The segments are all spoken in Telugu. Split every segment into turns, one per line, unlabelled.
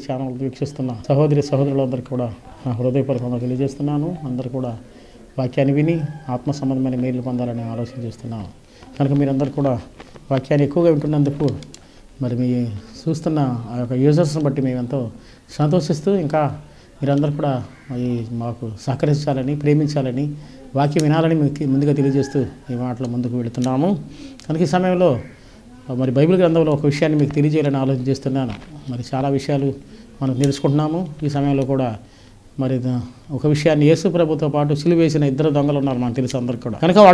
ఛానల్ వీక్షిస్తున్న సహోదరి సహోదరులందరికీ కూడా నా హృదయపూర్వకంగా తెలియజేస్తున్నాను. అందరూ కూడా వాక్యాన్ని విని ఆత్మ సంబంధమైన మేలు పొందాలని ఆలోచన చేస్తున్నాను. కనుక మీరందరూ కూడా వాక్యాన్ని ఎక్కువగా వింటున్నందుకు మరి మీ చూస్తున్న ఆ యొక్క యూజర్స్ని బట్టి మేము ఎంతో సంతోషిస్తూ ఇంకా మీరందరూ కూడా మాకు సహకరించాలని, ప్రేమించాలని, వాక్యం వినాలని ముందుగా తెలియజేస్తూ ఈ మాటలు ముందుకు వెళుతున్నాము. కనుక ఈ సమయంలో మరి బైబిల్ గ్రంథంలో ఒక విషయాన్ని మీకు తెలియజేయాలని ఆలోచన చేస్తున్నాను. మరి చాలా విషయాలు మనం తెలుసుకుంటున్నాము. ఈ సమయంలో కూడా మరి ఒక విషయాన్ని యేసు ప్రభుతో పాటు సిలువ వేసిన ఇద్దరు దొంగలు ఉన్నారు, మనకు తెలుసు అందరికి కూడా. కనుక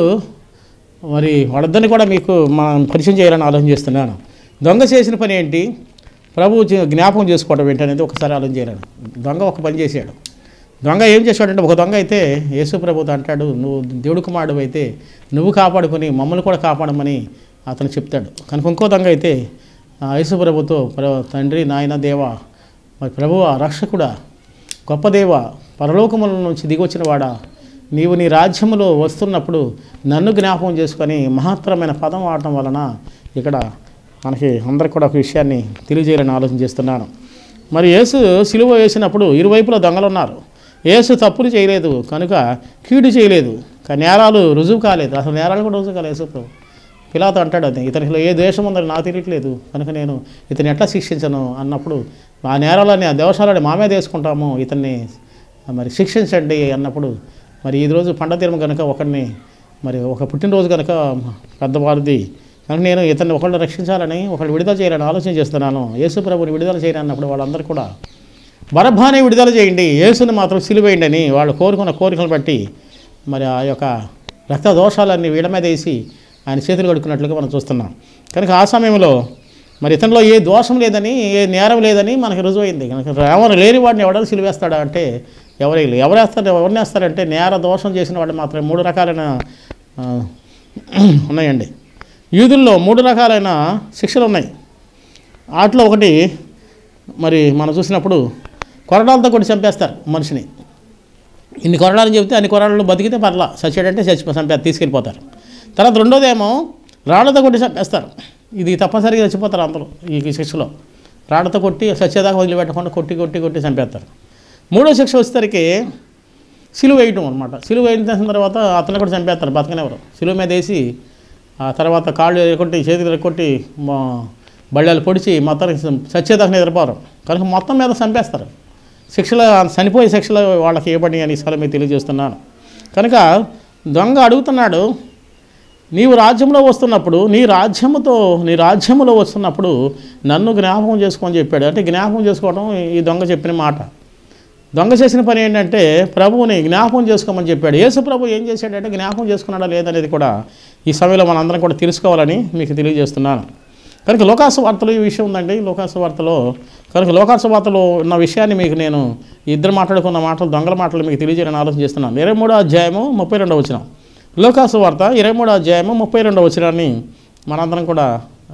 వాళ్ళిద్దరిని కూడా మీకు పరిచయం చేయాలని ఆలోచన చేస్తున్నాను. దొంగ చేసిన పని ఏంటి, ప్రభు జ్ఞాపకం చేసుకోవడం ఏంటనేది ఒకసారి ఆలోచన చేయాలి. దొంగ ఒక పని చేశాడు. దొంగ ఏం చేశాడంటే, ఒక దొంగ అయితే యేసు ప్రభుతో అంటాడు, నువ్వు దేవుడు కుమారుడు అయితే నువ్వు కాపాడుకొని మమ్మల్ని కూడా కాపాడమని అతను చెప్తాడు. కనుక ఇంకో దొంగ అయితే యేసు ప్రభుతో, తండ్రి నాయన దేవా, మరి ప్రభువా, రక్షకుడా, గొప్ప దేవ, పరలోకముల నుంచి దిగొచ్చిన వాడా, నీవు నీ రాజ్యములో వస్తున్నప్పుడు నన్ను జ్ఞాపకం చేసుకొని మహత్తరమైన పదం వాడటం వలన ఇక్కడ మనకి అందరికి కూడా ఒక విషయాన్ని తెలియజేయాలని ఆలోచన చేస్తున్నాను. మరి యేసు సిలువ వేసినప్పుడు ఇరువైపులా దొంగలు ఉన్నారు. యేసు తప్పులు చేయలేదు కనుక కీడు చేయలేదు, కానీ నేరాలు రుజువు కాలేదు. అసలు నేరాలు కూడా రుజువు కాలేదు. యేసు ప్రభు పిలాతో అంటాడు, అది ఇతనిలో ఏ ద్వేషం ఉందని నాకు తెలియట్లేదు కనుక నేను ఇతన్ని ఎట్లా శిక్షించను అన్నప్పుడు, ఆ నేరాలని, ఆ దోషాలని మామే తీసుకుంటాము, ఇతన్ని మరి శిక్షించండి అన్నప్పుడు, మరి ఈరోజు పండగ దినం కనుక ఒకరిని, మరి ఒక పుట్టినరోజు కనుక పెద్దవారిది కనుక నేను ఇతన్ని ఒకళ్ళు రక్షించాలని, ఒకళ్ళు విడుదల చేయాలని ఆలోచన చేస్తున్నాను. యేసు ప్రభుని విడుదల చేయాలి అన్నప్పుడు వాళ్ళందరూ కూడా బరబ్బాని విడుదల చేయండి, యేసుని మాత్రం సిలువేయండి అని వాళ్ళు కోరుకున్న కోరికలు బట్టి మరి ఆ యొక్క రక్త దోషాలన్నీ వీళ్ళ మీద వేసి ఆయన చేతులు కడుక్కున్నట్లుగా మనం చూస్తున్నాం. కనుక ఆ సమయంలో మరి ఇతనిలో ఏ దోషం లేదని, ఏ నేరం లేదని మనకి రుజువైంది. కనుక ఎవరు లేని వాడిని ఎవడో సిలువేస్తాడా అంటే ఎవరిని వేస్తారంటే నేర దోషం చేసిన వాడు మాత్రమే. 3 రకాలైన ఉన్నాయండి. యూదుల్లో 3 రకాలైన శిక్షలు ఉన్నాయి. వాటిలో ఒకటి మరి మనం చూసినప్పుడు కొరడాలతో కొట్టి చంపేస్తారు మనిషిని. ఇన్ని కొరడాలు చెబితే అన్ని కొరడాలు బతికితే పర్లా, చచ్చాడంటే చంపేస్తారు, తీసుకెళ్ళిపోతారు. తర్వాత రెండోదేమో రాళ్లతో కొట్టి చంపేస్తారు. ఇది తప్పనిసరిగా చచ్చిపోతారు అందరూ ఈ శిక్షలో. రాళ్లతో కొట్టి చచ్చేదాకా వదిలిపెట్టకుండా కొట్టి కొట్టి కొట్టి చంపేస్తారు. 3వ శిక్ష వచ్చేసరికి సిలువ వేయటం అనమాట. సిలువ వేసిన తర్వాత అతను కూడా చంపేస్తారు, బతకనేవారు. సిలువ మీద వేసి ఆ తర్వాత కాళ్ళు ఎరగొట్టి, చేతులు ఎరగొట్టి, బళ్ళాలు పొడిచి మొత్తానికి చచ్చేదాకా నిద్రపోరు. కనుక మొత్తం మీద చంపేస్తారు. శిక్షలు, చనిపోయే శిక్షలు వాళ్ళకి ఇవ్వబడి అని ఈసారి మీకు తెలియజేస్తున్నాను. కనుక దొంగ అడుగుతున్నాడు, నీవు రాజ్యంలో వస్తున్నప్పుడు, నీ రాజ్యములో వస్తున్నప్పుడు నన్ను జ్ఞాపకం చేసుకోమని చెప్పాడు. అంటే జ్ఞాపకం చేసుకోవడం ఈ దొంగ చెప్పిన మాట. దొంగ చేసిన పని ఏంటంటే ప్రభువుని జ్ఞాపకం చేసుకోమని చెప్పాడు. యేసు ప్రభు ఏం చేశాడంటే జ్ఞాపకం చేసుకున్నాడా లేదనేది కూడా ఈ సమయంలో మనందరం కూడా తెలుసుకోవాలని మీకు తెలియజేస్తున్నాను. కనుక లోకాసు వార్తలో ఈ విషయం ఉందండి. లోకాసు వార్తలో ఉన్న విషయాన్ని మీకు నేను ఇద్దరు మాట్లాడుకున్న మాటలు, దొంగల మాటలు మీకు తెలియజేయాలని ఆలోచన చేస్తున్నాను. 23వ అధ్యాయము 32వ వచనం. లోకాసు వార్త 23వ అధ్యాయము 32వ వచనాన్ని మనందరం కూడా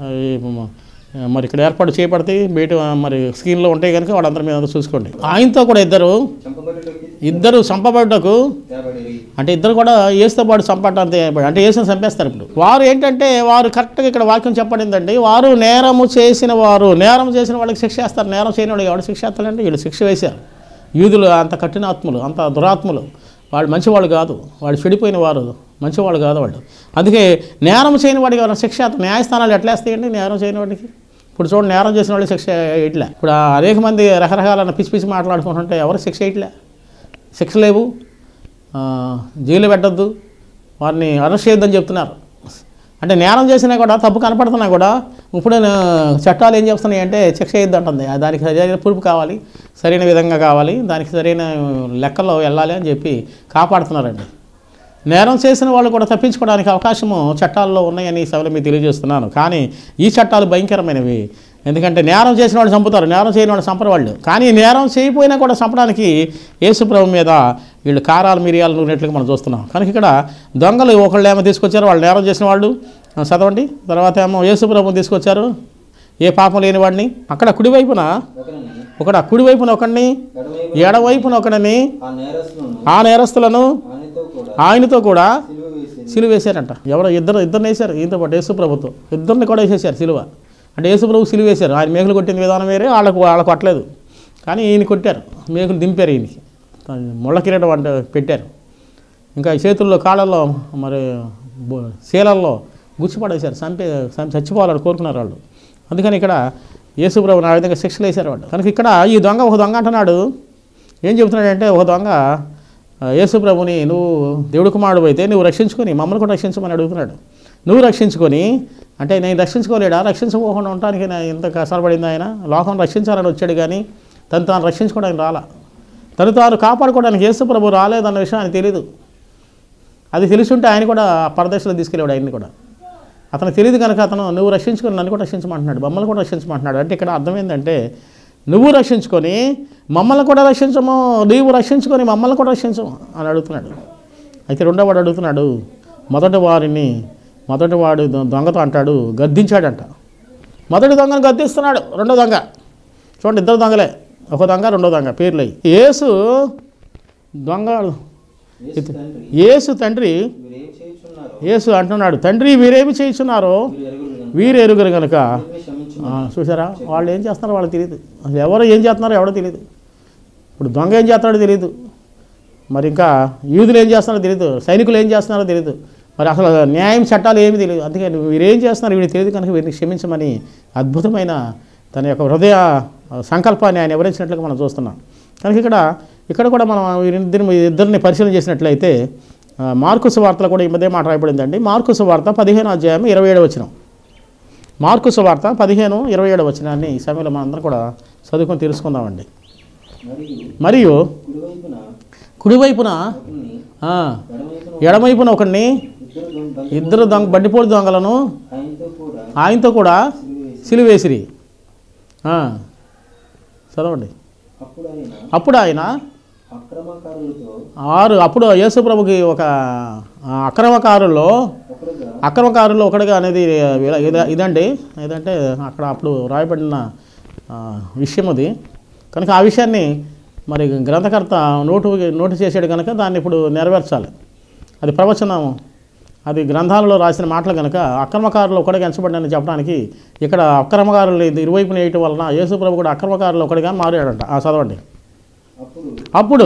మరి ఇక్కడ ఏర్పాటు చేయబడతాయి, బయట మరి స్క్రీన్లో ఉంటాయి కనుక వాళ్ళందరి మీద చూసుకోండి. ఆయనతో కూడా ఇద్దరు చంపబడ్డకు, అంటే ఇద్దరు కూడా యేసుతో పాటు చంపడానికి, అంటే యేసుని చంపేస్తారు. ఇప్పుడు వారు ఏంటంటే వారు కరెక్ట్గా ఇక్కడ వాక్యం చెప్పడిందండి. వారు నేరం చేసిన వాళ్ళకి శిక్ష వేస్తారు. నేరం చేయని వాడికి ఎవరు శిక్ష వేస్తారంటే వీళ్ళు శిక్ష వేశారు. యూదులు అంత కఠినాత్ములు, అంత దురాత్ములు, వాళ్ళు మంచివాళ్ళు కాదు, వాళ్ళు చెడిపోయిన వారు, మంచివాళ్ళు కాదు వాళ్ళు. అందుకే నేరం చేయని వాడికి ఎవరైనా శిక్ష, న్యాయస్థానాలు ఎట్లా వేస్తాయండి నేరం చేయని వాడికి? ఇప్పుడు చూడండి, నేరం చేసిన వాళ్ళు శిక్ష ఇట్లా. ఇప్పుడు అనేక మంది రకరకాల పిచ్చి మాట్లాడుకుంటుంటే ఎవరు శిక్ష ఇట్లా, శిక్ష లేవు, జైలు పెట్టద్దు, వారిని అరెస్ట్ చేయొద్దని చెప్తున్నారు. అంటే నేరం చేసినా కూడా, తప్పు కనపడుతున్నా కూడా ఇప్పుడు చట్టాలు ఏం చేస్తున్నాయి అంటే శిక్ష వేయద్దు అంటుంది. దానికి సరైన ప్రూఫ్ కావాలి, సరైన విధంగా కావాలి, దానికి సరైన లెక్కల్లో వెళ్ళాలి అని చెప్పి కాపాడుతున్నారండి. నేరం చేసిన వాళ్ళు కూడా తప్పించుకోవడానికి అవకాశము చట్టాల్లో ఉన్నాయని సభలో మీకు తెలియజేస్తున్నాను. కానీ ఈ చట్టాలు భయంకరమైనవి. ఎందుకంటే నేరం చేసిన వాళ్ళు చంపుతారు, నేరం చేయని వాళ్ళు చంపరు వాళ్ళు. కానీ నేరం చేయకపోయినా కూడా చంపడానికి యేసు ప్రభు మీద వీళ్ళు కారాలు మిరియాలు నూనెట్లుగా మనం చూస్తున్నాం. కనుక ఇక్కడ దొంగలు ఒకళ్ళు ఏమో తీసుకొచ్చారు, వాళ్ళు నేరం చేసిన వాళ్ళు చదవండి. తర్వాత ఏమో యేసు ప్రభుని తీసుకొచ్చారు, ఏ పాపం లేని వాడిని. అక్కడ కుడివైపున ఒకడిని, ఎడవైపున ఒకడిని, ఆ నేరస్తులను ఆయనతో కూడా సిలువ వేశారంట. ఇద్దరిని వేశారు. ఈయనతో పాటు యేసు ప్రభుతో ఇద్దరిని కూడా వేసేసారు సిలువ. అంటే యేసుప్రభు సిలువ వేశారు. ఆయన మేకులు కొట్టిన విధానం వేరే, వాళ్ళకు కొట్టలేదు. కానీ ఈయన కొట్టారు, మేకులు దింపారు, ఈయనకి ముళ్ళ కిరీటం అంటే పెట్టారు. ఇంకా చేతుల్లో కాళ్ళల్లో మరి శీలల్లో గుచ్చిపడేశారు, చచ్చిపోవాలని కోరుకున్నారు వాళ్ళు. అందుకని ఇక్కడ యేసుప్రభుని ఆ విధంగా శిక్షలు వేశారు వాళ్ళు. కనుక ఇక్కడ ఈ దొంగ ఒక దొంగ అంటున్నాడు. ఏం చెబుతున్నాడంటే, ఒక దొంగ యేసుప్రభుని నువ్వు దేవుడి కుమారుడు అయితే నువ్వు రక్షించుకొని మమ్మల్ని కూడా రక్షించమని అడుగుతున్నాడు. నువ్వు రక్షించుకొని అంటే నేను రక్షించుకోలేడా, రక్షించుకోకుండా ఉండటానికి ఇంత కష్టపడింది ఆయన. లోకం రక్షించాలని వచ్చాడు కానీ తాను రక్షించుకోవడానికి రాలా. తాను కాపాడుకోవడానికి యేసుప్రభు రాలేదన్న విషయం ఆయన తెలియదు. అది తెలుసుంటే ఆయన కూడా పరదేశంలో తీసుకెళ్ళాడు ఆయన్ని కూడా. అతనికి తెలియదు కనుక అతను నువ్వు రక్షించుకొని నన్ను కూడా రక్షించమంటున్నాడు, మమ్మల్ని కూడా రక్షించమంటున్నాడు. అంటే ఇక్కడ అర్థం ఏంటంటే, నువ్వు రక్షించుకొని మమ్మల్ని కూడా రక్షించము, నీవు రక్షించుకొని మమ్మల్ని కూడా రక్షించము అని అడుగుతున్నాడు. అయితే రెండో వాడు అడుగుతున్నాడు, మొదటివాడు దొంగతో అంటాడు, గద్దించాడంట. మొదటి దొంగను గద్దిస్తున్నాడు. రెండో దొంగ చూడండి, ఇద్దరు దొంగలే, ఒక దొంగ రెండో దొంగ పేర్లు. యేసు తండ్రి యేసు అంటున్నాడు, తండ్రి వీరేమి చేయుచున్నారో వీరు ఎరుగరు కనుక. చూసారా, వాళ్ళు ఏం చేస్తున్నారో వాళ్ళకి తెలియదు. అసలు ఎవరు ఏం చేస్తున్నారో ఎవడో తెలియదు. ఇప్పుడు దొంగ ఏం చేస్తున్నాడో తెలియదు, మరి ఇంకా యూదులు ఏం చేస్తున్నారో తెలియదు, సైనికులు ఏం చేస్తున్నారో తెలియదు, మరి అసలు న్యాయం చట్టాలు ఏమీ తెలియదు. అందుకని వీరేం చేస్తున్నారు వీడికి తెలియదు కనుక వీరిని క్షమించమని అద్భుతమైన తన యొక్క హృదయ సంకల్పాన్ని ఆయన వివరించినట్లుగా మనం చూస్తున్నాం. కనుక ఇక్కడ కూడా మనం ఇద్దరిని పరిశీలన చేసినట్లయితే మార్కు సువార్తలో కూడా ఈ మధ్య మాట రాయబడిందండి. మార్కు సువార్త 15:27 వచనం. మార్కు సువార్త 15:27 వచనాన్ని ఈ సమయంలో మనం అందరం కూడా చదువుకొని తెలుసుకుందామండి. మరియు కుడివైపున ఎడమవైపున ఒకడిని ఇద్దరు బండిపోటు దొంగలను ఆయనతో కూడా సిలువేసిరి. చదవండి. అప్పుడు ఆయన అప్పుడు యేసుప్రభుకి ఒక అక్రమకారుల్లో ఒకటిగా అనేది ఇదండి. ఏదంటే అక్కడ అప్పుడు రాయబడిన విషయం అది. కనుక ఆ విషయాన్ని మరి గ్రంథకర్త నోటు చేసాడు కనుక దాన్ని ఇప్పుడు నెరవేర్చాలి. అది ప్రవచనం, అది గ్రంథాలలో రాసిన మాటలు కనుక అక్రమకారులు ఒకటిగా ఎంచబడ్డాయని చెప్పడానికి ఇక్కడ అక్రమకారులు ఇరువైపున వేయటం వలన యేసుప్రభు కూడా అక్రమకారులు ఒకటిగా మారాడంట. చదవండి. అప్పుడు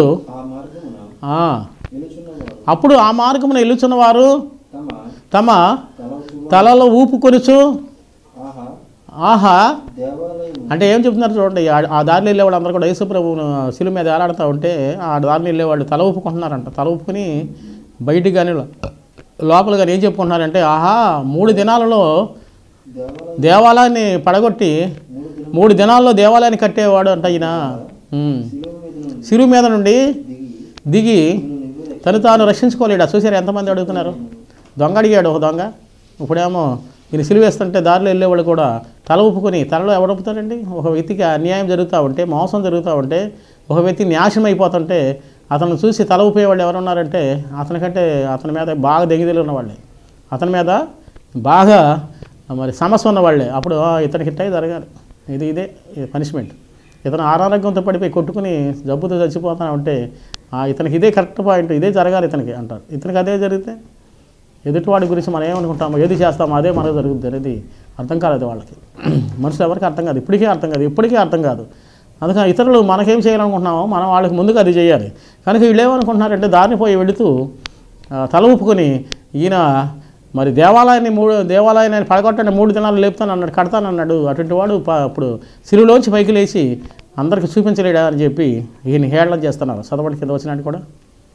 ఆ మార్గమున ఎల్లుచున్న వారు తమ తలలో ఊపుకొనుచు ఆహా అంటే ఏం చెప్తున్నారు చూడండి. ఆ దారిలో వెళ్ళేవాళ్ళు అందరూ కూడా యేసుప్రభువును శిలువ మీద ఏలాడుతూ ఉంటే ఆ దారిని వెళ్ళేవాళ్ళు తల ఊపుకుంటున్నారంట. తల ఊపుకుని బయటికి కానీ లోపల కానీ ఏం చెప్పుకుంటున్నారంటే, ఆహా 3 దినాలలో దేవాలయాన్ని పడగొట్టి 3 దినాల్లో దేవాలయాన్ని కట్టేవాడు అంట ఈయన. శిలువ మీద నుండి దిగి తాను రక్షించుకోలేడా. చూసారు ఎంతమంది అడుగుతున్నారు. దొంగ అడిగాడు ఒక దొంగ. ఇప్పుడేమో ఈయన సిలువ వేస్తుంటే దారిలో వెళ్ళేవాళ్ళు కూడా తల ఊపుకొని, తలలో ఎవడొప్పుతారండి. ఒక వ్యక్తికి అన్యాయం జరుగుతూ ఉంటే, మోసం జరుగుతూ ఉంటే, ఒక వ్యక్తి నాశనం అయిపోతుంటే అతను చూసి తల ఊపేవాళ్ళు ఎవరు ఉన్నారంటే అతని మీద బాగా దెంగిదలు ఉన్నవాళ్ళే, అతని మీద బాగా మరి సమస్య ఉన్నవాళ్ళే. అప్పుడు ఇతనికి ఇట్టే జరగాలి, ఇదే పనిష్మెంట్. ఇతను అనారోగ్యంతో పడిపోయి కొట్టుకుని జబ్బుతో చచ్చిపోతా ఉంటే ఇతనికి ఇదే కరెక్ట్ పాయింట్, ఇదే జరగాలి ఇతనికి అంటారు. ఇతనికి అదే జరిగితే ఎదుటివాడి గురించి మనం ఏమనుకుంటామో, ఏది చేస్తామో అదే మనకు జరుగుతుంది అనేది అర్థం కాలేదు వాళ్ళకి. మనుషులు ఎవరికి అర్థం కాదు, ఇప్పటికీ అర్థం కాదు. అందుకని ఇతరులు మనకేం చేయాలనుకుంటున్నామో మనం వాళ్ళకి ముందుగా అది చేయాలి. కనుక వీళ్ళు ఏమనుకుంటున్నారంటే దారిని పోయి వెళుతూ తల ఊపుకొని ఈయన మరి దేవాలయాన్ని పడగొట్టండి 3 దినాలు లేపుతానన్నాడు, కడతానన్నాడు. అటువంటి వాడు ఇప్పుడు సిలువలోంచి పైకి లేచి అందరికి చూపించలేడా అని చెప్పి ఈయన హేళన చేస్తున్నారు. చదవండి కింద వచ్చినట్టు కూడా.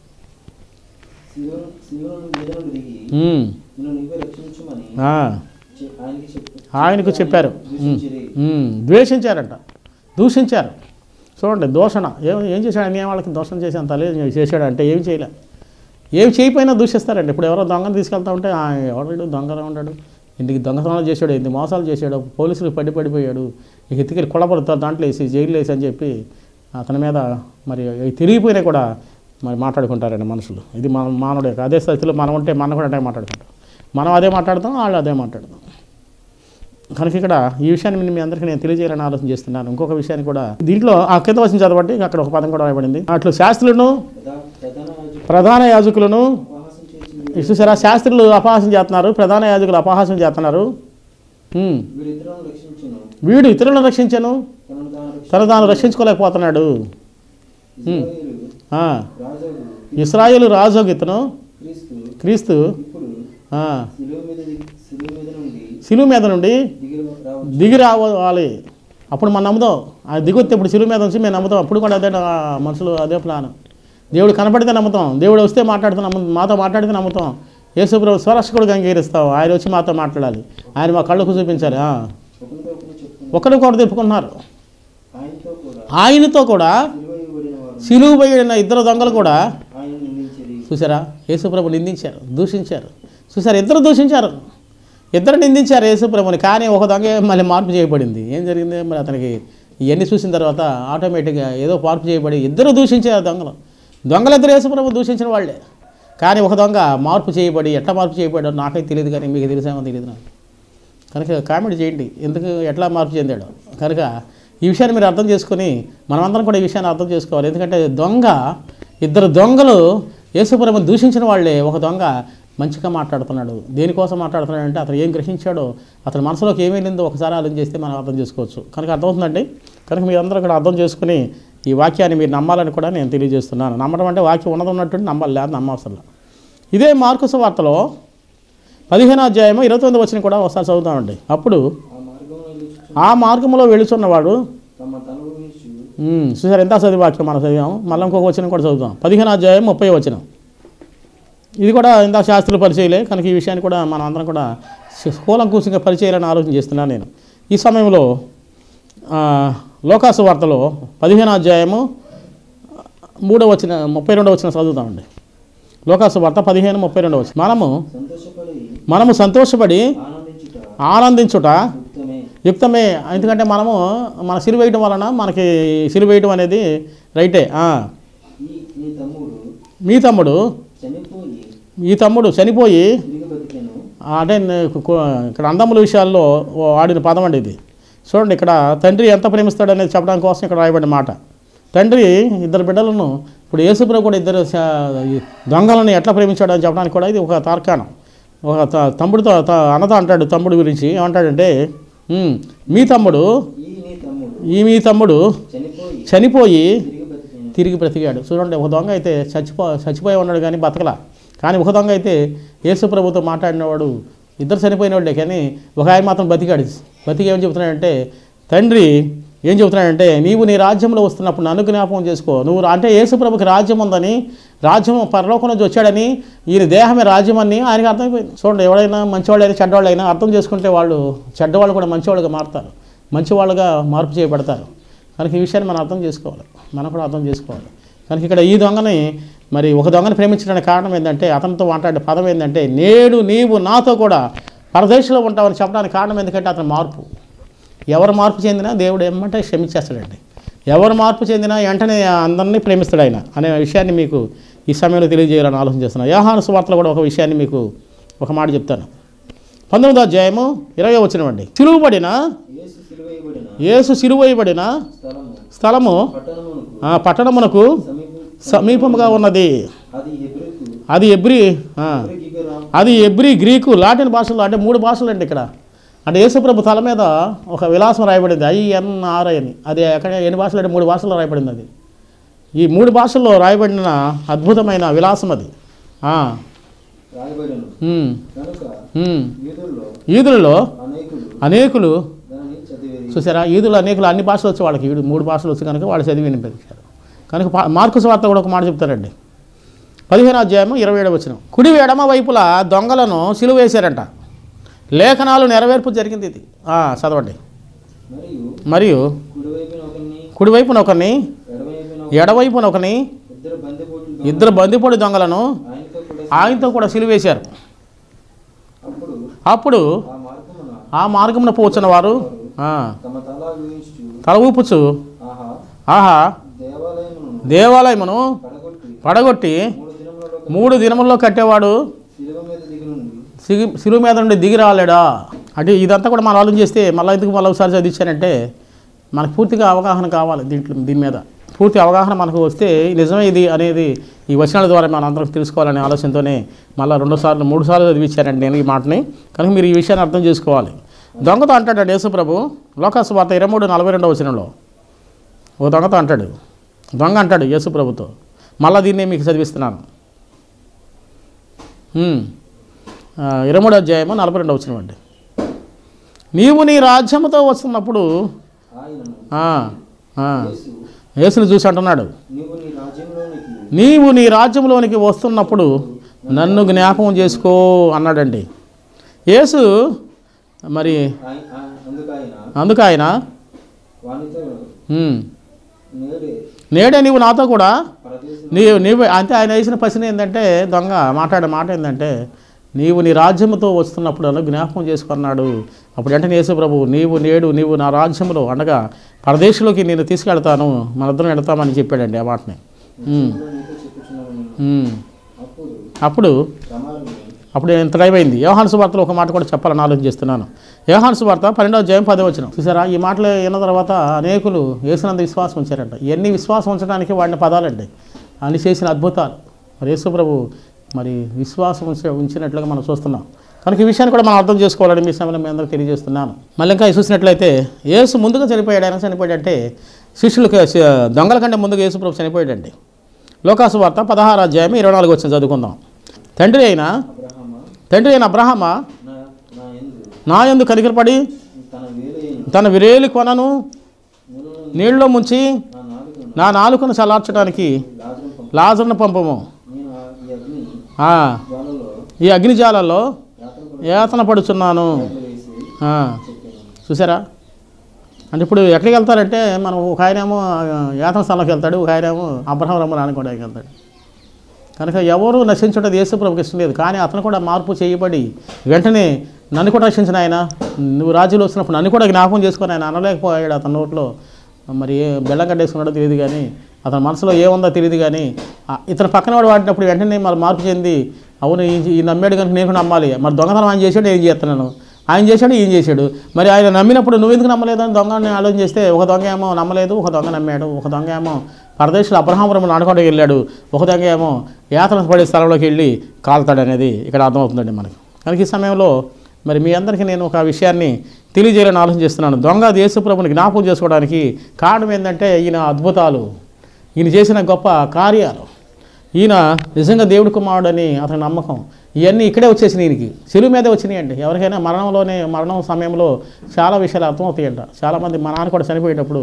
ఆయనకు చెప్పారు, ద్వేషించారంట, దూషించారు. చూడండి దూషణ ఏం చేశాడు. అన్యాయం వాళ్ళకి దూషణ చేసి అంత చేశాడు అంటే ఏం చేయలే. ఏం చేయకపోయినా దూషిస్తారండి. ఇప్పుడు ఎవరో దొంగను తీసుకెళ్తా ఉంటే ఎవరు దొంగలా ఉన్నాడు, ఇంటికి దొంగతనాలు చేశాడు, ఎన్ని మోసాలు చేశాడు, పోలీసులు పడిపోయాడు, ఇక ఎత్తికెళ్ళి కొల్లబడుతారు, దాంట్లో వేసి జైలు వేసి అని చెప్పి అతని మీద మరి తిరిగిపోయినా కూడా మరి మాట్లాడుకుంటారండి మనుషులు. ఇది మానవుడు యొక్క అదే స్థితిలో మనం ఉంటే మనం కూడా అదే మాట్లాడుకుంటాం. మనం అదే మాట్లాడతాం, వాళ్ళు అదే మాట్లాడతాం. కనుక ఇక్కడ ఈ విషయాన్ని మీ అందరికీ నేను తెలియజేయాలని ఆలోచన చేస్తున్నాను. ఇంకొక విషయాన్ని కూడా దీంట్లో ఆ కింద వచ్చిన చదవండి, అక్కడ ఒక పదం కూడా రాయబడింది. అట్లు శాస్త్రులను ప్రధాన యాజకులను చూసారా, శాస్త్రులు అపహాసం చేస్తున్నారు, ప్రధాన యాజకులు అపహాసం చేస్తున్నారు. వీడు ఇతరులను రక్షించను, తను తాను రక్షించుకోలేకపోతున్నాడు. ఇశ్రాయేలు రాజు ఇతను క్రీస్తు శిలువ మీద నుండి దిగి రావాలి. అప్పుడు మనం నమ్ముదాం. ఆ దిగొత్తే ఇప్పుడు శిలువ మీద వచ్చి మేము నమ్ముతాం. అప్పుడు కూడా అదే మనుషులు అదే ప్లాన్. దేవుడు కనపడితే నమ్ముతాం, దేవుడు వస్తే మాట్లాడితే మాతో మాట్లాడితే నమ్ముతాం. యేసుప్రభు స్వరక్షకుడిగా అంగీకరిస్తాం. ఆయన వచ్చి మాతో మాట్లాడాలి, ఆయన మా కళ్ళకు చూపించాలి. ఒకరికొకరు తిప్పుకుంటున్నారు. ఆయనతో కూడా సిలువ వేయబడిన ఇద్దరు దొంగలు కూడా చూసారా, యేసుప్రభు నిందించారు, దూషించారు. చూసారా, ఇద్దరు దూషించారు, ఇద్దరు నిందించారు యేసుప్రభుని. కానీ ఒక దొంగ మళ్ళీ మార్పు చేయబడింది. ఏం జరిగింది మరి? అతనికి ఇవన్నీ చూసిన తర్వాత ఆటోమేటిక్గా ఏదో మార్పు చేయబడి ఇద్దరు దూషించారు. దొంగలిద్దరు యేసుప్రభు దూషించిన వాళ్ళే. కానీ ఒక దొంగ మార్పు చేయబడి, ఎట్లా మార్పు చేయబడ్డాడు నాకైతే తెలియదు, కానీ మీకు తెలిసామో తెలియదు నాకు. కనుక కామెంట్ చేయండి ఎందుకు ఎట్లా మార్పు చెందాడు. కనుక ఈ విషయాన్ని మీరు అర్థం చేసుకొని మనమందరం కూడా ఈ విషయాన్ని అర్థం చేసుకోవాలి. ఎందుకంటే ఇద్దరు దొంగలు యేసుప్రభుని దూషించిన వాళ్ళే. ఒక దొంగ మంచిగా మాట్లాడుతున్నాడు. దేనికోసం మాట్లాడుతున్నాడు అంటే అతను ఏం గ్రహించాడో, అతని మనసులోకి ఏం వెళ్ళిందో ఒకసారి ఆలోచన చేస్తే మనం అర్థం చేసుకోవచ్చు. కనుక అర్థమవుతుందండి. కనుక మీరందరూ కూడా అర్థం చేసుకుని ఈ వాక్యాన్ని మీరు నమ్మాలని కూడా నేను తెలియజేస్తున్నాను. నమ్మడం అంటే వాక్యం ఉన్నట్టు నమ్మాలి, లేదు నమ్మవసరం. ఇదే మార్కు సువార్తలో 15వ అధ్యాయము 29వ వచనం కూడా ఒకసారి చదువుతామండి. అప్పుడు ఆ మార్గంలో వెళుతున్నవాడు చూసారు ఎంత చదివి వాక్యం మనం చదివాము. మళ్ళీ ఇంకొక వచనం కూడా చదువుతాం. 15వ అధ్యాయం 30వ వచనం. ఇది కూడా ఇందాక శాస్త్రులు పరిచయలే. కనుక ఈ విషయాన్ని కూడా మనం అందరం కూడా కూలంకూసంగా పరిచయాలని ఆలోచన చేస్తున్నాను నేను. ఈ సమయంలో లోకాసు వార్తలో 15వ అధ్యాయము 3వ వచనం 32వ వచనం చదువుతామండి. లోకాసు వార్త 15:32 వచనం. మనము సంతోషపడి ఆనందించుట యుక్తమే. ఎందుకంటే మనము మన సిలువ వేయటం వలన మనకి సిలువ వేయటం అనేది రైటే. ఈ తమ్ముడు చనిపోయి అంటే ఇక్కడ అందముల విషయాల్లో వాడిన పదం అండి ఇది. చూడండి, ఇక్కడ తండ్రి ఎంత ప్రేమిస్తాడు అనేది చెప్పడానికి కోసం ఇక్కడ రాయబడిన మాట. తండ్రి ఇద్దరు బిడ్డలను, ఇప్పుడు యేసుప్రభు కూడా ఇద్దరు దొంగలను ఎట్లా ప్రేమించాడు అని చెప్పడానికి కూడా ఇది ఒక తార్కాణం. ఒక తమ్ముడితో అన్నతో అంటాడు తమ్ముడు గురించి. ఏమంటాడంటే మీ తమ్ముడు చనిపోయి తిరిగి బ్రతికాడు. చూడండి, ఒక దొంగ అయితే చచ్చిపోయి ఉన్నాడు కానీ బతకలా. కానీ ఒక దొంగ అయితే యేసుప్రభుతో మాట్లాడినవాడు. ఇద్దరు చనిపోయిన వాళ్ళే, కానీ ఒక ఆయన మాత్రం బతికాడు. బతికి ఏం చెబుతున్నాడంటే, తండ్రి ఏం చెబుతున్నాడంటే, నీవు నీ రాజ్యంలో వస్తున్నప్పుడు నన్ను జ్ఞాపకం చేసుకో. నువ్వు అంటే యేసుప్రభుకి రాజ్యం ఉందని, రాజ్యం పరలోకం నుంచి వచ్చాడని, ఈయన దేహమే రాజ్యం అని ఆయనకి అర్థమైపోయింది. చూడండి, ఎవడైనా మంచివాళ్ళైనా చెడ్డవాళ్ళైనా అర్థం చేసుకుంటే వాళ్ళు చెడ్డవాళ్ళు కూడా మంచివాళ్ళుగా మారుతారు, మంచివాళ్ళుగా మార్పు చేయబడతారు. కనుక ఈ విషయాన్ని మనం అర్థం చేసుకోవాలి, మనం కూడా అర్థం చేసుకోవాలి. కనుక ఇక్కడ ఈ దొంగని మరి ఒక దొంగని ప్రేమించడానికి కారణం ఏంటంటే, అతనితో మాట్లాడే పదం ఏంటంటే, నేడు నీవు నాతో కూడా పరదేశంలో ఉంటావని చెప్పడానికి కారణం ఎందుకంటే అతని మార్పు. ఎవరు మార్పు చెందినా దేవుడు ఏమంటే క్షమించేస్తాడండి. ఎవరు మార్పు చెందినా వెంటనే అందరినీ ప్రేమిస్తాడు ఆయన అనే విషయాన్ని మీకు ఈ సమయంలో తెలియజేయాలని ఆలోచన చేస్తున్నాను. యోహాను సువార్తలో కూడా ఒక విషయాన్ని మీకు ఒక మాట చెప్తాను. 19వ అధ్యాయము 20వ వచనం అండి. యేసు సిలువవేయబడిన స్థలము పట్టణమునకు సమీపముగా ఉన్నది. అది ఎబ్రీ గ్రీకు లాటిన్ భాషలో, అంటే 3 భాషలు అండి ఇక్కడ. అంటే యేసుప్రభు తల మీద ఒక విలాసం రాయబడింది, INRI అని. అది ఎక్కడ ఎన్ని భాషలు అంటే 3 భాషల్లో రాయబడింది. అది ఈ 3 భాషల్లో రాయబడిన అద్భుతమైన విలాసం అది. యూదులలో అనేకులు చూసారా, యూదులు అనేకులు అన్ని భాషలు వచ్చి వాళ్ళకి 3 భాషలు వచ్చి కనుక వాళ్ళు చదివి వినిపించారు. కనుక మార్కు సువార్త కూడా ఒక మాట చెప్తారండి. 15వ అధ్యాయం 27వ వచనం. కుడి ఎడమ వైపులా దొంగలను సిలువ వేశారంట. లేఖనాలు నెరవేర్పు జరిగింది ఇది. చదవండి. మరియు కుడివైపున ఒకరిని ఎడవైపున ఒకరిని ఇద్దరు బందిపోటు దొంగలను ఆయనతో కూడా సిలువ వేశారు. అప్పుడు ఆ మార్గమున పోచున్న వారు తల ఊపుచు ఆహా దేవాలయమును పడగొట్టి 3 దినముల్లో కట్టేవాడు సిలువ మీద నుండి దిగి రాలేడా అంటే ఇదంతా కూడా మనం ఆలోచన చేస్తే మళ్ళీ ఒకసారి చదివించానంటే మనకు పూర్తిగా అవగాహన కావాలి. దీని మీద పూర్తి అవగాహన మనకు వస్తే నిజమే ఇది అనేది ఈ వచనాల ద్వారా మనం అందరం తెలుసుకోవాలనే ఆలోచనతోనే మళ్ళీ 2 సార్లు 3 సార్లు చదివించానండి నేను ఈ మాటని. కనుక మీరు ఈ విషయాన్ని అర్థం చేసుకోవాలి. దొంగతో అంటాడు యేసు ప్రభు లోకాసు వార్త 23:42 వచనంలో. ఓ దొంగతో అంటాడు, దొంగ అంటాడు యేసు ప్రభుతో, మళ్ళీ దీన్నే మీకు చదివిస్తున్నాను. 23వ అధ్యాయము 42వ వచనం అండి. నీవు నీ రాజ్యముతో వస్తున్నప్పుడు యేసుని చూసి అంటున్నాడు, నీవు నీ రాజ్యంలోనికి వస్తున్నప్పుడు నన్ను జ్ఞాపకం చేసుకో అన్నాడండి యేసు. మరి అందుకు ఆయన నేడే నీవు నాతో కూడా నీవు అంటే ఆయన వేసిన ప్రశ్న ఏంటంటే, దొంగ మాట్లాడే మాట ఏంటంటే, నీవు నీ రాజ్యముతో వస్తున్నప్పుడు అలా జ్ఞాపకం చేసుకున్నాడు. అప్పుడు వెంటనే యేసు ప్రభు, నీవు నా రాజ్యంలో అనగా పరదేశంలోకి నేను తీసుకెళ్తాను, మనిద్దరం వెళ్తామని చెప్పాడండి ఆ మాటని. అప్పుడు ఎంత టైం అయింది. యోహాను సువార్తలో ఒక మాట కూడా చెప్పాలని ఆలోచిస్తున్నాను. యోహాను సువార్త 12వ అధ్యాయం 10వ వచనం చూసారా? ఈ మాటలు విన్న తర్వాత అనేకులు యేసునందు విశ్వాసం ఉంచారంట. ఇవన్నీ విశ్వాసం ఉంచడానికి వాడిన పదాలండి, అని చేసిన అద్భుతాలు. మరి యేసు ప్రభు మరి విశ్వాసం ఉంచినట్లుగా మనం చూస్తున్నాం. కనుక ఈ విషయాన్ని కూడా మనం అర్థం చేసుకోవాలని మీ సమయంలో మీ అందరికీ తెలియజేస్తున్నాను. మళ్ళీ ఇంకా చూసినట్లయితే యేసు ముందుగా చనిపోయాడు. ఆయన చనిపోయాడంటే శిష్యులకు దొంగల కంటే ముందుగా యేసు ప్రభు చనిపోయాడండి. లోకాసు వార్త 16వ అధ్యాయం 24 వచ్చిన చదువుకుందాం. తండ్రి అయిన అబ్రహామ నా యందు కనికరపడి తన విరేలి కొనను నీళ్ళలో ముంచి నా నాలుకను చల్లార్చడానికి లాజరును పంపము. ఈ అగ్నిజాలలో యాతన పడుచున్నాను. చూసారా? అంటే ఇప్పుడు ఎక్కడికి వెళ్తారంటే, మనం ఒక ఆయనేమో యాతన స్థలంలోకి వెళ్తాడు, ఒక ఆయనేమో అబ్రహాం రమ్మని అనుకోవడానికి వెళ్తాడు. కనుక ఎవరు నశించడం యేసు ప్రభుకి ఇష్టం లేదు. కానీ అతను కూడా మార్పు చేయబడి వెంటనే నన్ను కూడా రక్షించిన ఆయన, నువ్వు రాజ్యంలో వచ్చినప్పుడు నన్ను కూడా జ్ఞాపకం చేసుకొని ఆయన అనలేకపోయాడు. అతని నోట్లో మరి బెల్లం కట్టేసుకున్నాడో తెలియదు, కానీ అతని మనసులో ఏముందో తెలియదు. కానీ ఇతను పక్కన వాడు వాడినప్పుడు వెంటనే మరి మార్పు చెంది, అవును ఈ నమ్మాడు కనుక నేను నమ్మాలి. మరి దొంగతనం ఆయన చేశాడు, ఏం చేస్తున్నాను, ఆయన చేశాడు, ఈయన చేశాడు. మరి ఆయన నమ్మినప్పుడు నువ్వెందుకు నమ్మలేదని దొంగని ఆలోచన చేస్తే, ఒక దొంగ ఏమో నమ్మలేదు, ఒక దొంగ నమ్మాడు. ఒక దొంగ ఏమో పరదేశంలో అబ్రహామురమును ఆడుకోవడానికి వెళ్ళాడు, ఒక దొంగ ఏమో యాతన పడే స్థలంలోకి వెళ్ళి కాలుతాడు అనేది ఇక్కడ అర్థమవుతుందండి మనకి. కనుక ఈ సమయంలో మరి మీ అందరికీ నేను ఒక విషయాన్ని తెలియజేయాలని ఆలోచన చేస్తున్నాను. దొంగ యేసు ప్రభుని జ్ఞాపకం చేసుకోవడానికి కారణం ఏంటంటే, ఈయన అద్భుతాలు, ఈయన చేసిన గొప్ప కార్యాలు, ఈయన నిజంగా దేవుడి కుమారుడని అతని నమ్మకం, ఇవన్నీ ఇక్కడే వచ్చేసినాయి. ఈయనకి శిలువ మీదే వచ్చినాయండి. ఎవరికైనా మరణం సమయంలో చాలా విషయాలు అర్థమవుతాయంట. చాలామంది మా నాన్న కూడా చనిపోయేటప్పుడు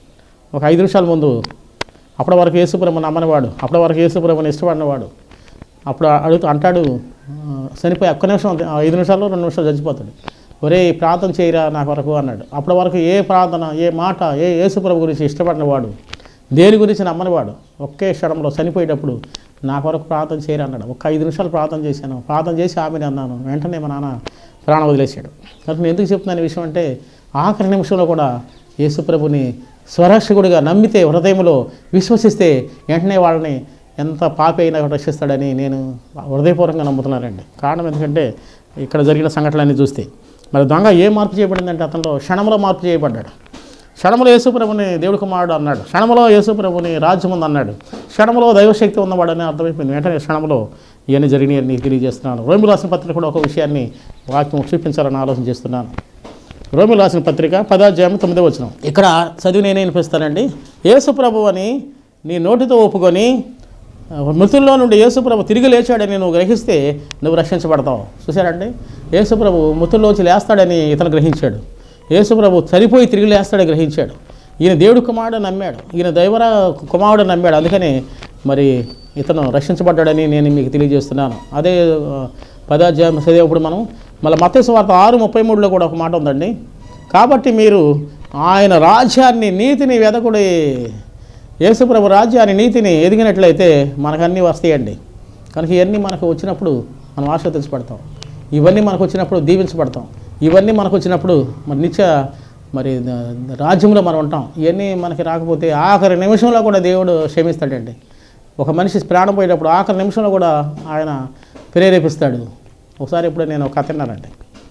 ఒక 5 నిమిషాల ముందు, అప్పటి వరకు యేసు ప్రభుని నమ్మనివాడు, అప్పటి వరకు యేసు ప్రభుని ఇష్టపడినవాడు, అప్పుడు అంటాడు చనిపోయి ఒక్క నిమిషం, 5 నిమిషాల్లో 2 నిమిషాలు చచ్చిపోతాడు. ఒరే ప్రార్థన చేయరా నా కొరకు అన్నాడు. అప్పటి వరకు ఏ ప్రార్థన, ఏ మాట, యేసు ప్రభు గురించి ఇష్టపడినవాడు, దేని గురించి నమ్మనివాడు, ఒకే క్షణంలో చనిపోయేటప్పుడు నా కొరకు ప్రార్థన చేయరా అన్నాడు. ఒక 5 నిమిషాలు ప్రార్థన చేశాను, ప్రార్థన చేసి ఆమెని అన్నాను, వెంటనే మా నాన్న ప్రాణం వదిలేశాడు. కనుక నేను ఎందుకు చెప్తున్నాను ఈ విషయం అంటే, ఆఖరి నిమిషంలో కూడా యేసు ప్రభుని స్వరక్షకుడిగా నమ్మితే, హృదయంలో విశ్వసిస్తే వెంటనే వాళ్ళని ఎంత పాపి అయినా రక్షిస్తాడని నేను హృదయపూర్వకంగా నమ్ముతున్నానండి. కారణం ఎందుకంటే ఇక్కడ జరిగిన సంఘటనలన్నీ చూస్తే, మరి దొంగ ఏ మార్పు చేయబడిందంటే, అతనిలో క్షణంలో మార్పు చేయబడ్డాడు. క్షణంలో యేసు ప్రభుని దేవుడి కుమారుడు అన్నాడు, క్షణంలో యేసు ప్రభుని రాజ్యం ఉంది అన్నాడు, క్షణంలో దైవశక్తి ఉన్నవాడని అర్థమైపోయింది. వెంటనే క్షణంలో ఇవన్నీ జరిగినాయని తెలియజేస్తున్నాను. రోమిలు రాసిన పత్రిక కూడా ఒక విషయాన్ని వాక్యం చూపించాలని ఆలోచన చేస్తున్నాను. రోమిలు రాసిన పత్రిక 10వ అధ్యాయం 9వ వచనం ఇక్కడ చదివి నేనే వినిపిస్తానండి. యేసు ప్రభు అని నీ నోటితో ఒప్పుకొని మృతుల్లో నుండి యేసు ప్రభు తిరిగి లేచాడని నువ్వు గ్రహిస్తే నువ్వు రక్షించబడతావు. చూశారండి, యేసు ప్రభు మృతుల్లోంచి లేస్తాడని ఇతను గ్రహించాడు. యేసు ప్రభు చనిపోయి తిరిగి లేస్తాడని గ్రహించాడు. ఈయన దేవుడు కుమారుడు నమ్మాడు, ఈయన దైవర కుమారుడు నమ్మాడు. అందుకని మరి ఇతను రక్షించబడ్డాడని నేను మీకు తెలియజేస్తున్నాను. అదే 10వ అధ్యాయం చదివేప్పుడు మనం మళ్ళీ మత్తయి సువార్త 6:33లో కూడా ఒక మాట ఉందండి. కాబట్టి మీరు ఆయన రాజ్యాన్ని, నీతిని వెదకుడి. యేసుప్రభు రాజ్యాన్ని, నీతిని ఎదిగినట్లయితే మనకన్నీ వస్తాయండి. కనుక ఇవన్నీ మనకు వచ్చినప్పుడు మనం ఆశీర్వదించబడతాం, ఇవన్నీ మనకు వచ్చినప్పుడు దీవించబడతాం, ఇవన్నీ మనకు వచ్చినప్పుడు మరి రాజ్యంలో మనం ఉంటాం. ఇవన్నీ మనకి రాకపోతే ఆఖరి నిమిషంలో కూడా దేవుడు క్షమిస్తాడండి. ఒక మనిషి ప్రాణం పోయేటప్పుడు ఆఖరి నిమిషంలో కూడా ఆయన ప్రేరేపిస్తాడు. ఒకసారి ఇప్పుడు నేను ఒక కథ విన్నానండి.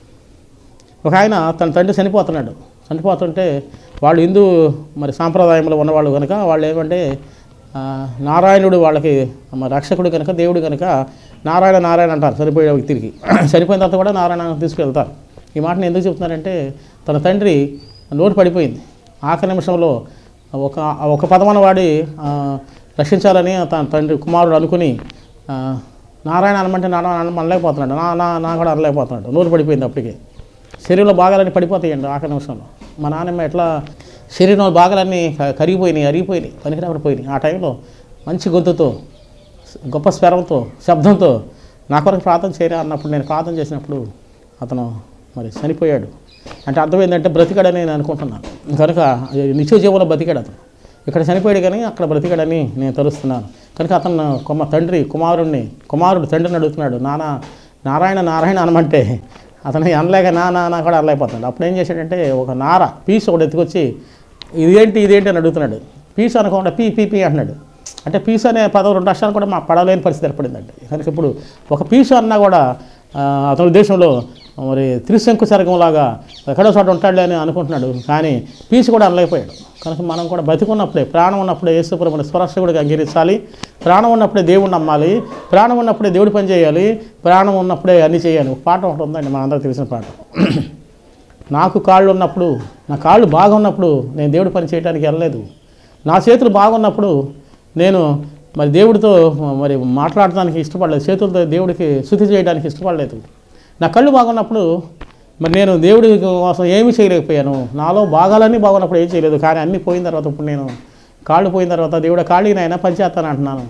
ఒక ఆయన తన తండ్రి చనిపోతుంటే వాళ్ళు హిందూ మరి సాంప్రదాయంలో ఉన్నవాళ్ళు కనుక వాళ్ళు ఏమంటే నారాయణుడు వాళ్ళకి రక్షకుడు కనుక, దేవుడు కనుక నారాయణ అంటారు చనిపోయే వ్యక్తికి. చనిపోయిన తర్వాత కూడా నారాయణ తీసుకువెళ్తారు. ఈ మాటను ఎందుకు చెప్తున్నానంటే తన తండ్రి నోటు పడిపోయింది. ఆఖరి నిమిషంలో ఒక పదమన వాడి రక్షించాలని తన తండ్రి కుమారుడు అనుకుని నారాయణ అనమంటే నారాయణ అనలేకపోతున్నాడు, నా కూడా అనలేకపోతున్నాడు. నోరు పడిపోయింది. అప్పటికే శరీరంలో భాగాలన్నీ పడిపోతాయండి ఆఖరి నిమిషంలో. మా నాన్నమ్మ ఎట్లా శరీరంలో భాగాలన్నీ కరిగిపోయినాయి, అరిగిపోయినాయి, పనికిరాకపోయినాయి. ఆ టైంలో మంచి గొంతుతో, గొప్ప స్వరంతో, శబ్దంతో నా కొరకు ప్రార్థన చేయరా అన్నప్పుడు, నేను ప్రార్థన చేసినప్పుడు అతను మరి చనిపోయాడు. అంటే అర్థం ఏంటంటే బ్రతికాడని నేను అనుకుంటున్నాను. కనుక నిత్య జీవంలో బ్రతికాడు అతను. ఇక్కడ చనిపోయాడు కానీ అక్కడ బ్రతికాడని నేను తెలుస్తున్నాను. కనుక అతను కుమారుడు తండ్రిని అడుగుతున్నాడు, నారాయణ అనమంటే అతను అనలేక నా కూడా అనలేకపోతున్నాడు. అప్పుడు ఏం చేశాడంటే ఒక పీస్ ఒకటి ఎత్తుకొచ్చి ఇదేంటి అని అడుగుతున్నాడు. పీస్ అనుకోకుండా పీ అంటున్నాడు. అంటే పీస్ అనే పదం 2 అక్షరాలు కూడా మా పడలేని పరిస్థితి ఏర్పడిందండి. కనుక ఇప్పుడు ఒక పీసు అన్నా కూడా అతని ఉద్దేశంలో మరి త్రిశంకు సర్గంలాగా ఎక్కడో చోట ఉంటాడులే అని అనుకుంటున్నాడు. కానీ పీసు కూడా అనలేకపోయాడు. కనుక మనం కూడా బతికున్నప్పుడే, ప్రాణం ఉన్నప్పుడే యేసుప్రభుని స్వరక్షకుడిగా అంగీకరించాలి. ప్రాణం ఉన్నప్పుడే దేవుడిని నమ్మాలి. ప్రాణం ఉన్నప్పుడే దేవుడి పని చేయాలి. ప్రాణం ఉన్నప్పుడే అన్నీ చేయాలి. ఒక పాట ఒకటి ఉందండి, మనందరికీ తెలిసిన పాట. నాకు కాళ్ళు ఉన్నప్పుడు, నా కాళ్ళు బాగున్నప్పుడు నేను దేవుడి పని చేయడానికి వెళ్ళలేదు. నా చేతులు బాగున్నప్పుడు నేను మరి దేవుడితో మరి మాట్లాడటానికి ఇష్టపడలేదు. చేతులతో దేవుడికి స్తుతి చేయడానికి ఇష్టపడలేదు. నా కళ్ళు బాగున్నప్పుడు మరి నేను దేవుడి కోసం ఏమీ చేయలేకపోయాను. నాలో భాగాలన్నీ బాగున్నప్పుడు ఏం చేయలేదు. కానీ అన్నీ పోయిన తర్వాత, ఇప్పుడు నేను కాళ్ళు పోయిన తర్వాత దేవుడు కాళ్ళు నాయన పనిచేస్తాను అంటున్నాను.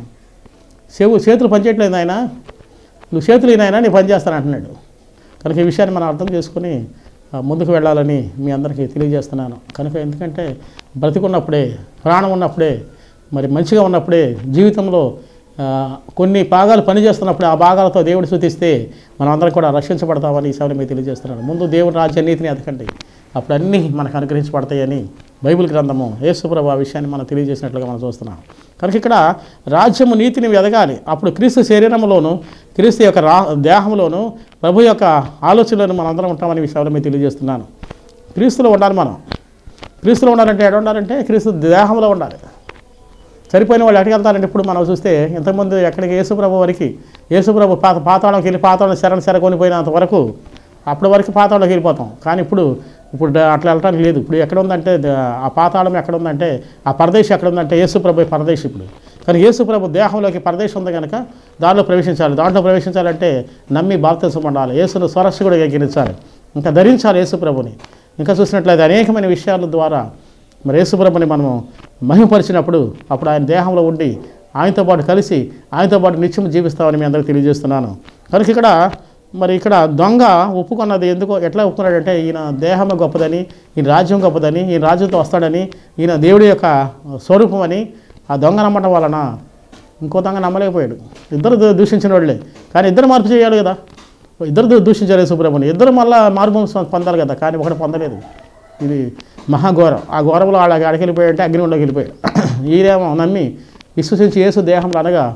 చేతులు పనిచేయట్లేదు ఆయన, నువ్వు చేతులు నాయన నేను పనిచేస్తాను అంటున్నాడు. కనుక ఈ విషయాన్ని మనం అర్థం చేసుకుని ముందుకు వెళ్ళాలని మీ అందరికీ తెలియజేస్తున్నాను. కనుక ఎందుకంటే బ్రతికున్నప్పుడే, ప్రాణం ఉన్నప్పుడే, మరి మంచిగా ఉన్నప్పుడే, జీవితంలో కొన్ని భాగాలు పనిచేస్తున్నప్పుడు ఆ భాగాలతో దేవుడు స్తుతిస్తే మనం అందరం కూడా రక్షించబడతామని ఈ సమయంలో మీకు తెలియజేస్తున్నాను. ముందు దేవుడి రాజ్య నీతిని ఎదకండి, అప్పుడు అన్నీ మనకు అనుగ్రహించబడతాయని బైబిల్ గ్రంథము యేసుప్రభు ఆ విషయాన్ని మనం తెలియజేసినట్లుగా మనం చూస్తున్నాం. కనుక ఇక్కడ రాజ్యము నీతిని ఎదగాలి. అప్పుడు క్రీస్తు శరీరంలోను, క్రీస్తు యొక్క దేహంలోను, ప్రభు యొక్క ఆలోచనలను మనం అందరం ఉంటామని విషయాలు మీకు తెలియజేస్తున్నాను. క్రీస్తులో ఉండాలి. మనం క్రీస్తులో ఉండాలంటే ఎక్కడ ఉండాలంటే క్రీస్తు దేహంలో ఉండాలి. సరిపోయిన వాళ్ళు ఎక్కడికి వెళ్తారంటే ఇప్పుడు మనం చూస్తే ఇంతకుముందు ఎక్కడికి యేసుప్రభు పాతాళంకి వెళ్ళి పాతాళం శర కొనిపోయినంత వరకు, అప్పటి వరకు పాతాళంకి వెళ్ళిపోతాం. కానీ ఇప్పుడు అట్లా వెళ్ళటానికి లేదు. ఇప్పుడు ఎక్కడ ఉందంటే ఆ పాతాళం ఎక్కడ ఉందంటే, ఆ పరదేశం ఎక్కడ ఉందంటే యేసుప్రభు పరదేశం. ఇప్పుడు కానీ యేసుప్రభు దేహంలోకి పరదేశం ఉంది కనుక దాంట్లో ప్రవేశించాలి. దాంట్లో ప్రవేశించాలంటే నమ్మి బాప్తిసం ఉండాలి, యేసును స్వరక్షకుడిగా అంగీకరించాలి, ఇంకా ధరించాలి యేసుప్రభుని. ఇంకా చూసినట్లయితే అనేకమైన విషయాల ద్వారా మరి యేసుప్రభుని మనము మహిమపరిచినప్పుడు అప్పుడు ఆయన దేహంలో ఉండి ఆయనతో పాటు కలిసి ఆయనతో పాటు నిత్యం జీవిస్తామని మీ అందరికీ తెలియజేస్తున్నాను. కనుక ఇక్కడ దొంగ ఒప్పుకున్నది ఎందుకో, ఎట్లా ఒప్పుకున్నాడంటే ఈయన దేహమే గొప్పదని, ఈయన రాజ్యం గొప్పదని, ఈయన రాజ్యంతో వస్తాడని, ఈయన దేవుడి యొక్క స్వరూపం అని ఆ దొంగ నమ్మటం వలన ఇంకో దొంగ నమ్మలేకపోయాడు. ఇద్దరు దూషించిన వాళ్ళే, కానీ ఇద్దరు మార్పు చేయాలి కదా. ఇద్దరు దూషించారు యేసుప్రభుని, ఇద్దరు మళ్ళీ మార్పు పొందాలి కదా. కానీ ఒకటి పొందలేదు. ఇది మహాఘోరం. ఆ ఘోరంలో ఆడికి వెళ్ళిపోయాడంటే అగ్నిగుండంలోకి వెళ్ళిపోయాడు. ఈయనేమో నమ్మి విశ్వసించి యేసు దేహంలో అనగా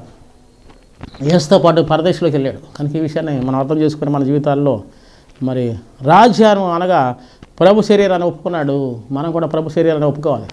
యేసుతో పాటు పరదేశంలోకి వెళ్ళాడు. కనుక ఈ విషయాన్ని మనం అర్థం చేసుకుని మన జీవితాల్లో మరి రాజ్యాన్ని అనగా ప్రభు శరీరాన్ని ఒప్పుకున్నాడు. మనం కూడా ప్రభు శరీరాన్ని ఒప్పుకోవాలి.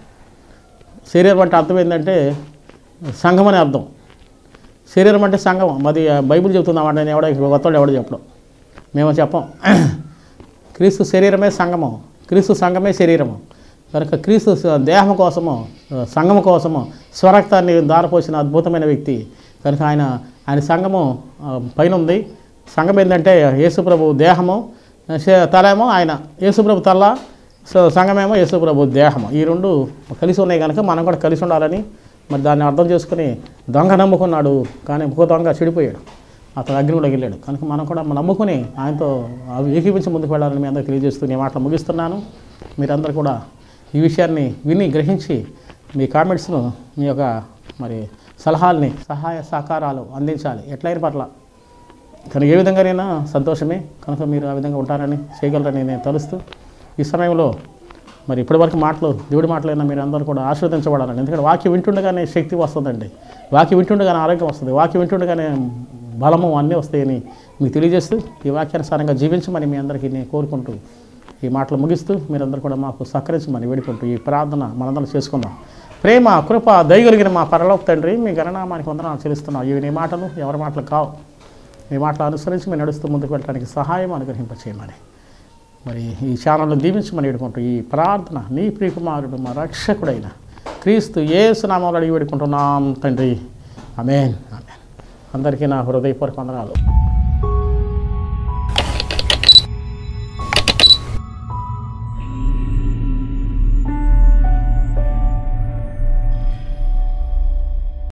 శరీరం అంటే అర్థం ఏంటంటే సంఘం అని అర్థం. శరీరం అంటే సంఘం. మరి బైబిల్ చెబుతుందామంటే నేను కొత్తవాడు ఎవడో చెప్పడం, మేము చెప్పం. క్రీస్తు శరీరమే సంఘము, క్రీస్తు సంఘమే శరీరము. కనుక క్రీస్తు దేహం కోసము, సంఘము కోసము స్వరక్తాన్ని దారపోసిన అద్భుతమైన వ్యక్తి. కనుక ఆయన సంఘము పైన ఉంది. సంఘం ఏంటంటే యేసుప్రభు దేహము, తలేమో ఆయన యేసుప్రభు తల్ల, సంఘమేమో యేసుప్రభు దేహము. ఈ రెండు కలిసి ఉన్నాయి కనుక మనం కూడా కలిసి ఉండాలని మరి దాన్ని అర్థం చేసుకుని దొంగ నమ్ముకున్నాడు. కానీ ఇంకో దొంగ చెడిపోయాడు, అతను అగ్నిలోకి వెళ్ళాడు. కనుక మనం కూడా నమ్ముకుని ఆయనతో ఏకీపించి ముందుకు వెళ్ళాలని మీ అందరికీ తెలియజేస్తూ నేను మాటలు ముగిస్తున్నాను. మీరందరూ కూడా ఈ విషయాన్ని విని గ్రహించి మీ కామెంట్స్ను, మీ యొక్క మరి సలహాలని, సహాయ సహకారాలు అందించాలి. ఎట్లయిన పట్ల కనుక ఏ విధంగానైనా సంతోషమే. కనుక మీరు ఆ విధంగా ఉంటారని, చేయగలరని నేను తలుస్తూ ఈ సమయంలో మరి ఇప్పటివరకు దేవుడి మాటలైనా మీరు అందరూ కూడా ఆశీర్వదించబడాలని. ఎందుకంటే వాక్యం వింటుండగానే శక్తి వస్తుందండి, వాక్యం వింటుండగానే ఆరోగ్యం వస్తుంది, వాక్యం వింటుండగానే బలము అన్నీ వస్తాయని మీకు తెలియజేస్తూ ఈ వాక్యానుసారంగా జీవించమని మీ అందరికీ నేను కోరుకుంటూ ఈ మాటలు ముగిస్తూ మీరందరూ కూడా మాకు సహకరించమని వేడుకుంటూ ఈ ప్రార్థన మనందరం చేసుకుందాం. ప్రేమ, కృప, దయగలిగిన మా పరలోక తండ్రి, మీ గణనామానికి వందనాలు చెల్లిస్తున్నాం. ఇవి నీ మాటలు, ఎవరి మాటలు కావు. మీ మాటలు అనుసరించి మేము నడుస్తూ ముందుకు వెళ్ళడానికి సహాయం అనుగ్రహింపచేయమని మరి ఈ ఛానల్ని దీవించమని వేడుకుంటూ ఈ ప్రార్థన నీ ప్రియకుమారుడు మా రక్షకుడైన క్రీస్తు యేసు నామములో అడిగి వేడుకుంటున్నాం తండ్రి. ఆమేన్. ఆమేన్. అందరికీ నా హృదయపూర్వక వందనాలు.